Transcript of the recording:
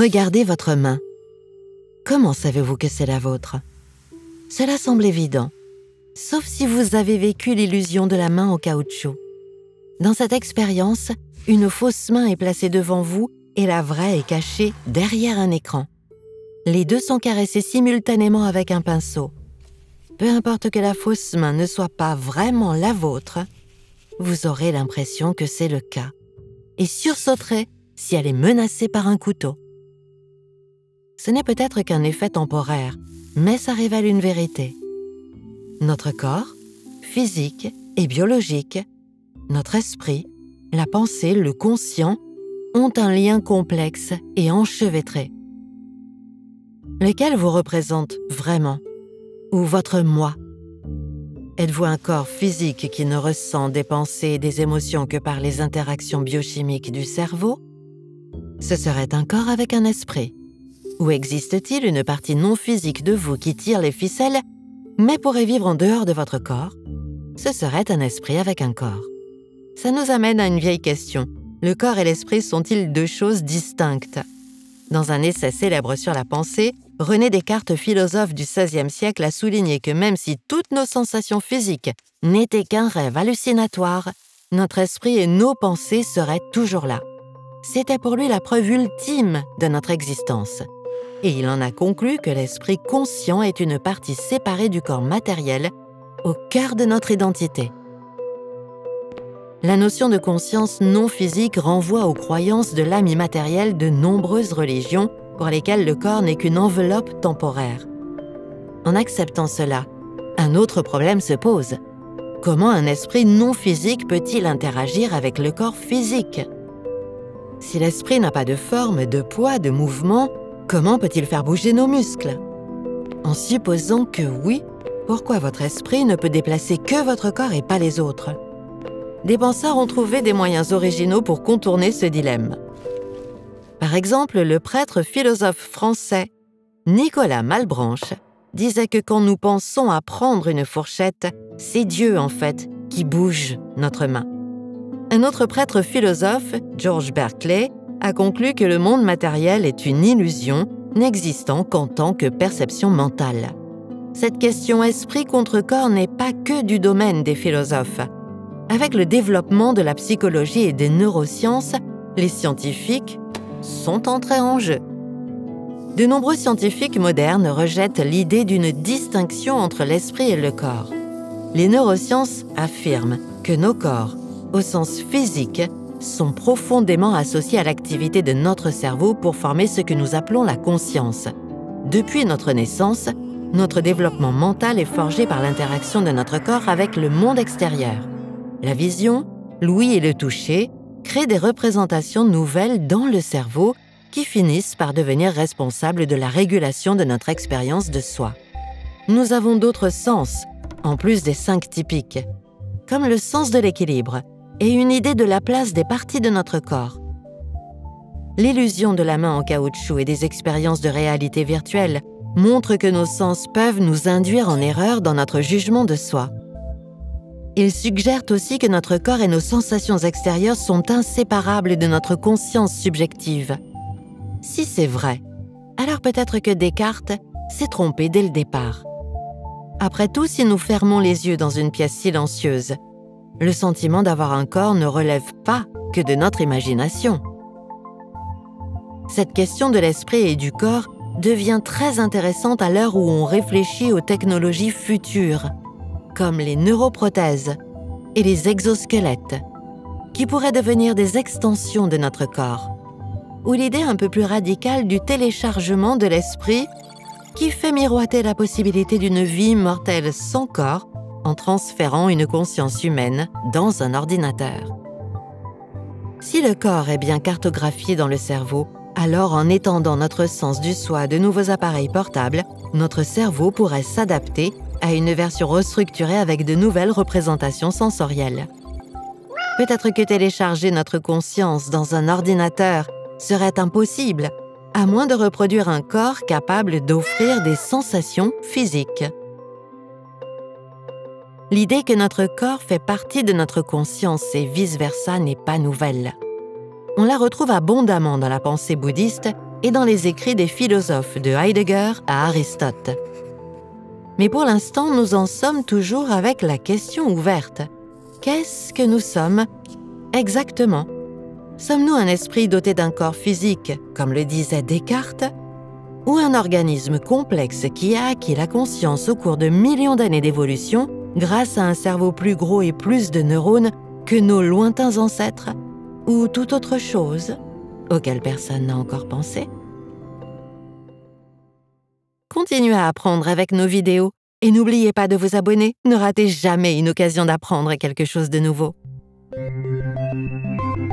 Regardez votre main. Comment savez-vous que c'est la vôtre? Cela semble évident, sauf si vous avez vécu l'illusion de la main en caoutchouc. Dans cette expérience, une fausse main est placée devant vous et la vraie est cachée derrière un écran. Les deux sont caressés simultanément avec un pinceau. Peu importe que la fausse main ne soit pas vraiment la vôtre, vous aurez l'impression que c'est le cas et sursauterez si elle est menacée par un couteau. Ce n'est peut-être qu'un effet temporaire, mais ça révèle une vérité. Notre corps, physique et biologique, notre esprit, la pensée, le conscient, ont un lien complexe et enchevêtré. Lequel vous représente vraiment? Ou votre moi? Êtes-vous un corps physique qui ne ressent des pensées et des émotions que par les interactions biochimiques du cerveau? Ce serait un corps avec un esprit. Ou existe-t-il une partie non physique de vous qui tire les ficelles, mais pourrait vivre en dehors de votre corps? Ce serait un esprit avec un corps. Ça nous amène à une vieille question. Le corps et l'esprit sont-ils deux choses distinctes? Dans un essai célèbre sur la pensée, René Descartes, philosophe du XVIe siècle, a souligné que même si toutes nos sensations physiques n'étaient qu'un rêve hallucinatoire, notre esprit et nos pensées seraient toujours là. C'était pour lui la preuve ultime de notre existence. Et il en a conclu que l'esprit conscient est une partie séparée du corps matériel, au cœur de notre identité. La notion de conscience non physique renvoie aux croyances de l'âme immatérielle de nombreuses religions pour lesquelles le corps n'est qu'une enveloppe temporaire. En acceptant cela, un autre problème se pose. Comment un esprit non physique peut-il interagir avec le corps physique? Si l'esprit n'a pas de forme, de poids, de mouvement, comment peut-il faire bouger nos muscles? En supposant que oui, pourquoi votre esprit ne peut déplacer que votre corps et pas les autres? Des penseurs ont trouvé des moyens originaux pour contourner ce dilemme. Par exemple, le prêtre philosophe français Nicolas Malebranche disait que quand nous pensons à prendre une fourchette, c'est Dieu, en fait, qui bouge notre main. Un autre prêtre philosophe, George Berkeley, a conclu que le monde matériel est une illusion, n'existant qu'en tant que perception mentale. Cette question esprit contre corps n'est pas que du domaine des philosophes. Avec le développement de la psychologie et des neurosciences, les scientifiques sont entrés en jeu. De nombreux scientifiques modernes rejettent l'idée d'une distinction entre l'esprit et le corps. Les neurosciences affirment que nos corps, au sens physique, sont profondément associés à l'activité de notre cerveau pour former ce que nous appelons la conscience. Depuis notre naissance, notre développement mental est forgé par l'interaction de notre corps avec le monde extérieur. La vision, l'ouïe et le toucher créent des représentations nouvelles dans le cerveau qui finissent par devenir responsables de la régulation de notre expérience de soi. Nous avons d'autres sens, en plus des 5 typiques, comme le sens de l'équilibre et une idée de la place des parties de notre corps. L'illusion de la main en caoutchouc et des expériences de réalité virtuelle montrent que nos sens peuvent nous induire en erreur dans notre jugement de soi. Ils suggèrent aussi que notre corps et nos sensations extérieures sont inséparables de notre conscience subjective. Si c'est vrai, alors peut-être que Descartes s'est trompé dès le départ. Après tout, si nous fermons les yeux dans une pièce silencieuse, le sentiment d'avoir un corps ne relève pas que de notre imagination. Cette question de l'esprit et du corps devient très intéressante à l'heure où on réfléchit aux technologies futures, comme les neuroprothèses et les exosquelettes, qui pourraient devenir des extensions de notre corps, ou l'idée un peu plus radicale du téléchargement de l'esprit qui fait miroiter la possibilité d'une vie immortelle sans corps en transférant une conscience humaine dans un ordinateur. Si le corps est bien cartographié dans le cerveau, alors en étendant notre sens du soi à de nouveaux appareils portables, notre cerveau pourrait s'adapter à une version restructurée avec de nouvelles représentations sensorielles. Peut-être que télécharger notre conscience dans un ordinateur serait impossible, à moins de reproduire un corps capable d'offrir des sensations physiques. L'idée que notre corps fait partie de notre conscience et vice-versa n'est pas nouvelle. On la retrouve abondamment dans la pensée bouddhiste et dans les écrits des philosophes de Heidegger à Aristote. Mais pour l'instant, nous en sommes toujours avec la question ouverte. Qu'est-ce que nous sommes exactement? Sommes-nous un esprit doté d'un corps physique, comme le disait Descartes, ou un organisme complexe qui a acquis la conscience au cours de millions d'années d'évolution grâce à un cerveau plus gros et plus de neurones que nos lointains ancêtres, ou toute autre chose auquel personne n'a encore pensé? Continuez à apprendre avec nos vidéos et n'oubliez pas de vous abonner, ne ratez jamais une occasion d'apprendre quelque chose de nouveau.